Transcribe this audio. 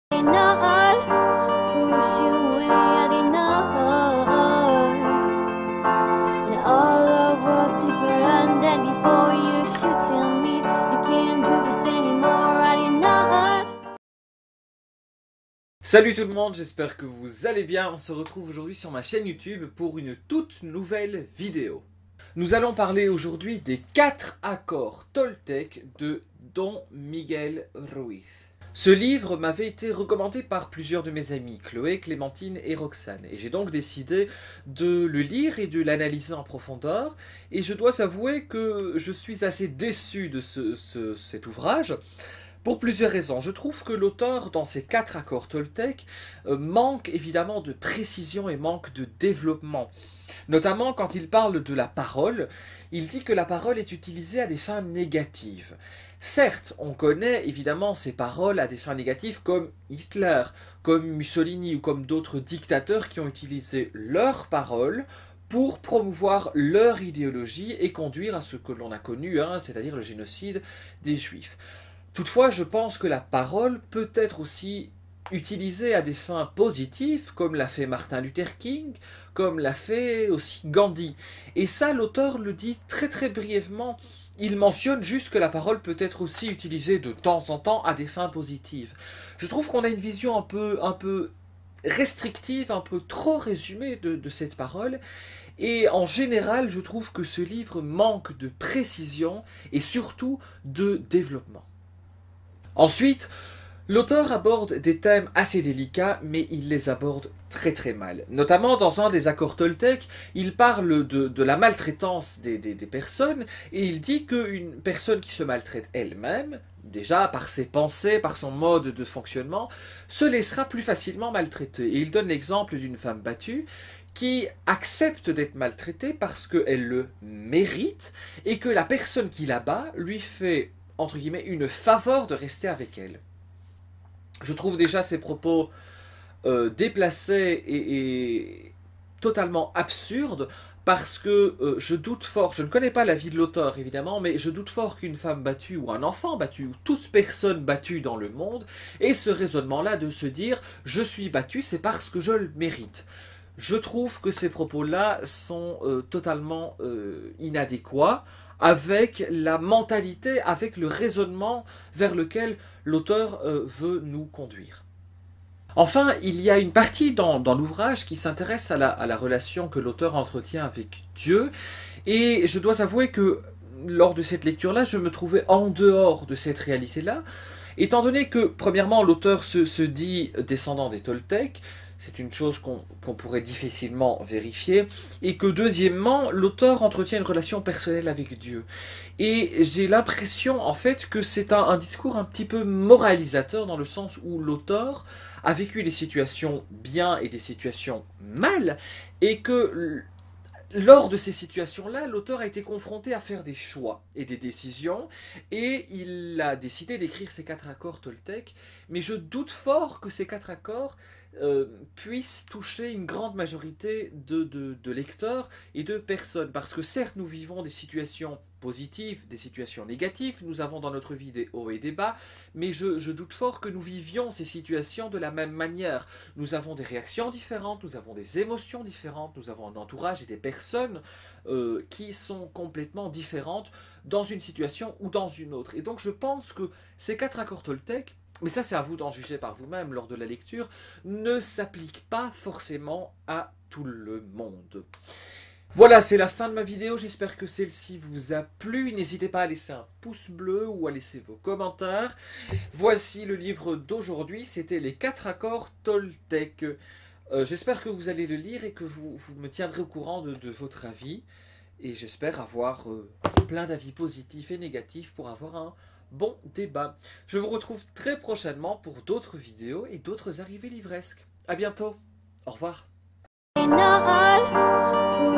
Salut tout le monde, j'espère que vous allez bien. On se retrouve aujourd'hui sur ma chaîne YouTube pour une toute nouvelle vidéo. Nous allons parler aujourd'hui des 4 accords Toltec de Don Miguel Ruiz. Ce livre m'avait été recommandé par plusieurs de mes amis, Chloé, Clémentine et Roxane. Et j'ai donc décidé de le lire et de l'analyser en profondeur. Et je dois avouer que je suis assez déçu de cet ouvrage. Pour plusieurs raisons. Je trouve que l'auteur, dans ces 4 accords Toltec, manque évidemment de précision et manque de développement. Notamment quand il parle de la parole, il dit que la parole est utilisée à des fins négatives. Certes, on connaît évidemment ces paroles à des fins négatives comme Hitler, comme Mussolini ou comme d'autres dictateurs qui ont utilisé leurs paroles pour promouvoir leur idéologie et conduire à ce que l'on a connu, c'est-à-dire le génocide des Juifs. Toutefois, je pense que la parole peut être aussi utilisée à des fins positives, comme l'a fait Martin Luther King, comme l'a fait aussi Gandhi. Et ça, l'auteur le dit très brièvement. Il mentionne juste que la parole peut être aussi utilisée de temps en temps à des fins positives. Je trouve qu'on a une vision un peu restrictive, un peu trop résumée de cette parole. Et en général, je trouve que ce livre manque de précision et surtout de développement. Ensuite, l'auteur aborde des thèmes assez délicats, mais il les aborde très mal. Notamment dans un des accords Toltec, il parle de la maltraitance des personnes, et il dit qu'une personne qui se maltraite elle-même, déjà par ses pensées, par son mode de fonctionnement, se laissera plus facilement maltraiter. Et il donne l'exemple d'une femme battue qui accepte d'être maltraitée parce qu'elle le mérite, et que la personne qui la bat lui fait entre guillemets, une faveur de rester avec elle. Je trouve déjà ces propos déplacés et totalement absurdes, parce que je doute fort, je ne connais pas la vie de l'auteur évidemment, mais je doute fort qu'une femme battue ou un enfant battu ou toute personne battue dans le monde ait ce raisonnement-là de se dire « je suis battu, c'est parce que je le mérite ». Je trouve que ces propos-là sont totalement inadéquats avec la mentalité, avec le raisonnement vers lequel l'auteur veut nous conduire. Enfin, il y a une partie dans l'ouvrage qui s'intéresse à la relation que l'auteur entretient avec Dieu, et je dois avouer que lors de cette lecture-là, je me trouvais en dehors de cette réalité-là, étant donné que, premièrement, l'auteur se dit descendant des Toltecs, c'est une chose qu'on pourrait difficilement vérifier, et que deuxièmement, l'auteur entretient une relation personnelle avec Dieu. Et j'ai l'impression en fait que c'est un discours un petit peu moralisateur, dans le sens où l'auteur a vécu des situations bien et des situations mal, et que lors de ces situations-là, l'auteur a été confronté à faire des choix et des décisions, et il a décidé d'écrire ces 4 accords Toltec, mais je doute fort que ces 4 accords puissent toucher une grande majorité de lecteurs et de personnes. Parce que certes, nous vivons des situations positives, des situations négatives, nous avons dans notre vie des hauts et des bas, mais je doute fort que nous vivions ces situations de la même manière. Nous avons des réactions différentes, nous avons des émotions différentes, nous avons un entourage et des personnes qui sont complètement différentes dans une situation ou dans une autre. Et donc je pense que ces 4 accords Toltec, mais ça c'est à vous d'en juger par vous-même lors de la lecture, ne s'applique pas forcément à tout le monde. Voilà, c'est la fin de ma vidéo, j'espère que celle-ci vous a plu. N'hésitez pas à laisser un pouce bleu ou à laisser vos commentaires. Voici le livre d'aujourd'hui, c'était les 4 accords Toltec. J'espère que vous allez le lire et que vous me tiendrez au courant de votre avis. Et j'espère avoir plein d'avis positifs et négatifs pour avoir un bon débat. Je vous retrouve très prochainement pour d'autres vidéos et d'autres arrivées livresques. A bientôt. Au revoir.